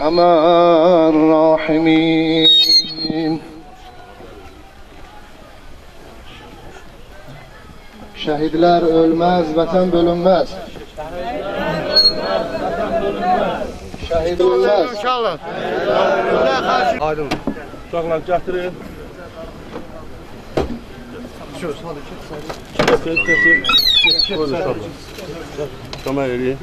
أرحم الراحمين. Şehitler ölmez, vatan bölünmez. Şehit ölmez. İnşallah. Aydın. Uşaqlar gətirin. Buyurun uşaqlar. Kömək edin.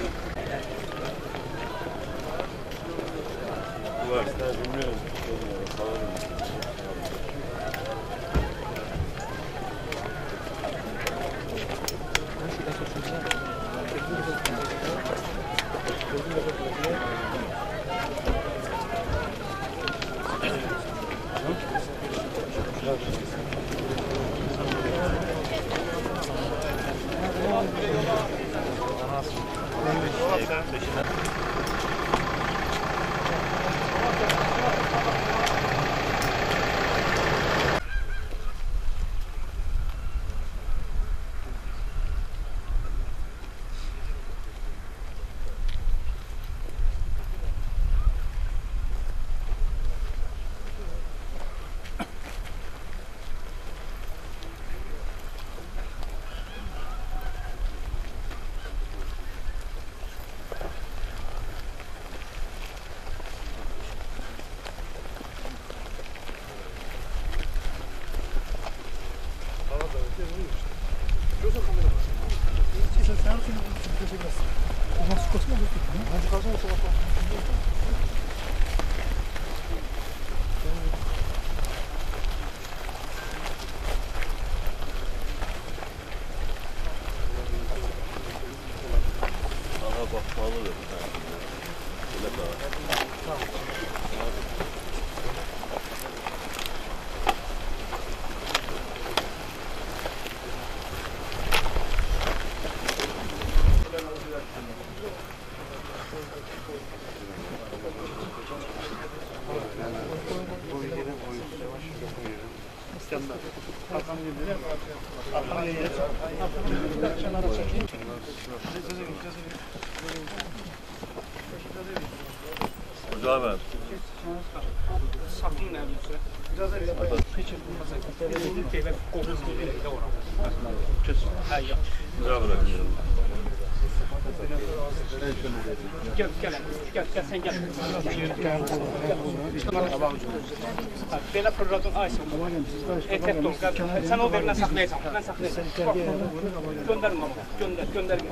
Hocam Sakın evlisi. Gel sen gel. Belə proqramın aysan. Ehtiyat ol. Sen o verilən saxlayacağım. Ben saxlayacağım. Göndermə. Göndərmə.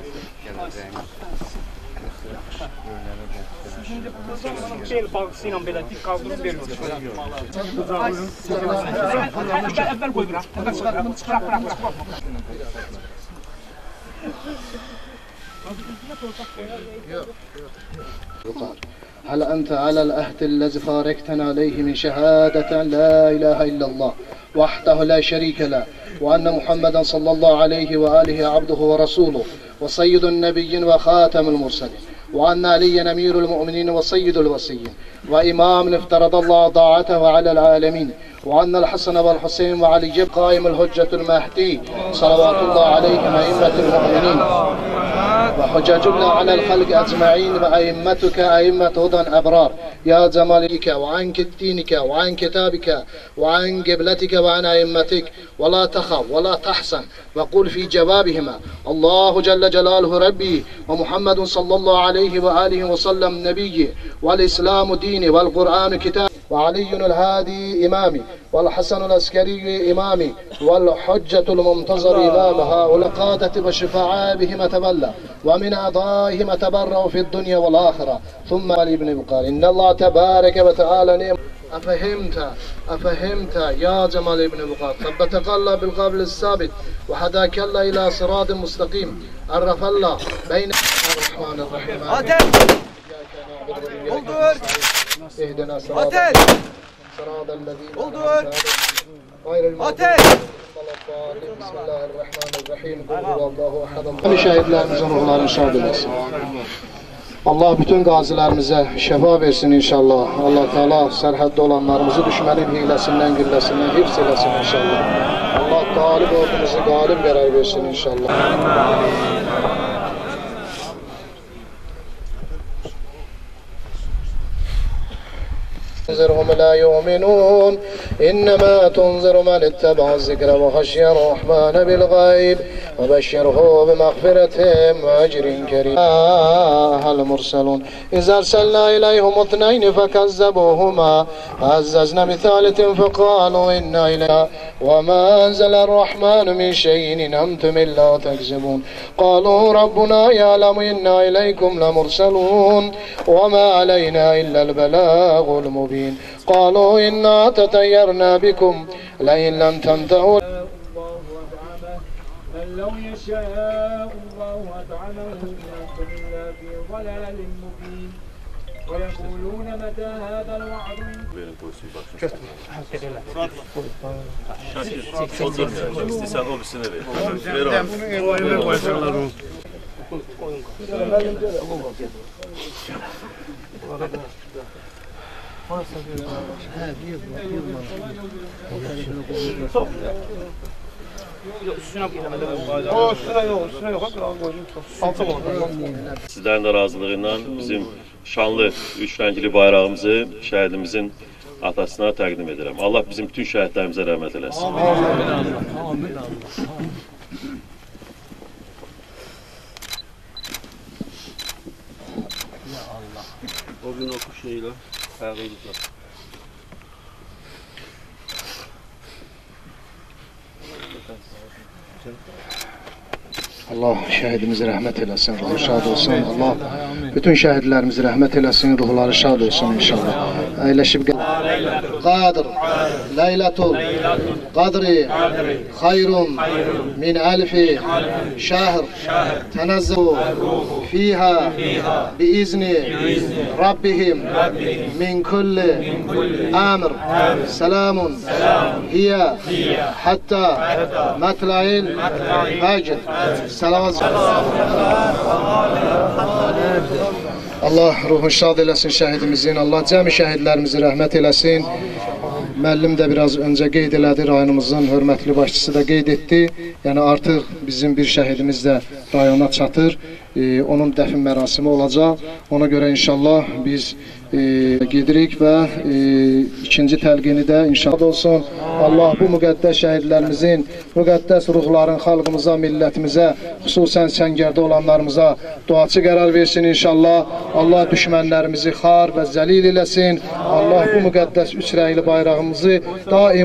Şimdi bel bağısıyla belə dik qaldırıb verilir. Əvvəl qoy bırak. Bırak. هل أنت على العهد الذي فارقتنا عليه من شهادة لا إله إلا الله وحده لا شريك له وأن محمدا صلى الله عليه وآله عبده ورسوله وسيد النبيين وخاتم المرسلين وأن عليا أمير المؤمنين وسيد الوصيين وإمام افترض الله طاعته على العالمين وأن الحسن والحسين وعلي قائم الحجة المهدي صلوات الله عليهم أئمة المؤمنين وحجج الله على الخلق أجمعين وأئمتك أئمة هدى أبرار يا جمالك وعن دينك وعن كتابك وعن قبلتك وعن أئمتك ولا تخف ولا تحزن وقل في جوابهما الله جل جلاله ربي ومحمد صلى الله عليه وآله وسلم نبي والإسلام ديني والقرآن كتاب وعلي الهادي إمامي والحسن العسكري إمامي والحجة المنتظر إمام هؤلاء قادة وشفعاء بهم تولى ومن أعضائهم تبرأ في الدنيا والآخرة ثم علي بن بقال إن الله تبارك وتعالى نعم أفهمت يا جمال بن بقال ثبتك الله بالقبل الثابت وهداك الله إلى صراط مستقيم عرف الله بين الرحمن الرحيم اهدنا صراط الذين غير المغضوب بسم الله الرحمن الرحيم قل هو الله احد الله. Şehitlerimizin ruhlarını şad eylesin. Allah bütün gazilerimize şefa versin inşallah. Allah Teala serhadde olanlarımızı düşmenin hilesinden, güllesinden hifz eylesin inşallah. Allah galip ordumuzu galip karar versin inşallah. تنذرهم لا يؤمنون إنما تنذر من اتبع الذكر وخشي الرحمن بالغيب وبشره بمغفرة وأجر كريم. المرسلون إذ أرسلنا إليهم اثنين فكذبوهما فعززنا بثالث فقالوا إنا إلينا وما أنزل الرحمن من شيء إن أنتم إلا تكذبون. قالوا ربنا يعلم إنا إليكم لمرسلون وما علينا إلا البلاغ المبين. قالوا إنا تطيرنا بكم لئن لم تنتهوا بل لو يشاء الله أطعمه إن أنتم إلا في ضلال مبين. ويقولون متى هذا الوعد Sizlerin de razılığıyla bizim şanlı üç renkli bayrağımızı şehidimizin atasına təqdim edirəm. Allah bizim bütün şəhidlərimizə rəhmət eləsin. Amin. O gün oku şeyle ayağıyla. Allah şəhidimizi rəhmət eləsin, ruhu şad olsun. Allah bütün şəhidlərimizi rəhmət eləsin, ruhları şad olsun inşallah. Əyləşib Qadir, Leylatul Qadri xayrun min əlfi şəhr tənəzzəlu fiyhə biizni Rabbihim min kulli əmr selamun hiyə həttə mətla'il fəcr. Salavat. Allah ruhu şad eləsin şəhidimizin. Allah cəmi şəhidlərimizi rəhmət eləsin. Müəllim də biraz öncə qeyd elədi, rayonumuzun hörmətli başçısı da qeyd etdi. Yəni artıq bizim bir şəhidimiz də rayona çatır. Onun dəfn mərasimi olacaq. Ona görə inşallah biz gedirik və ikinci təlqini də inşallah olsun. Allah bu müqəddəs şəhidlərimizin, müqəddəs ruhların xalqımıza, millətimizə, xüsusən səngərdə olanlarımıza duaçı qərar versin inşallah. Allah düşmənlərimizi xar və zəlil eləsin. Allah bu müqəddəs üç rəngli bayrağımızı daim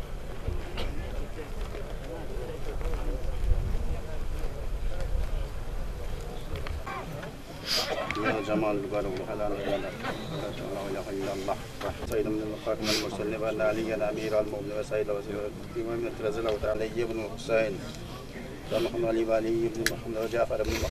جمال القلب وحلال الولد لا اله الا الله سيد من الخاتم المرسلين وان علي الامير المؤمن وسيد وسيد من تنزل علي بن حسين ومحمد علي بن محمد وجعفر بن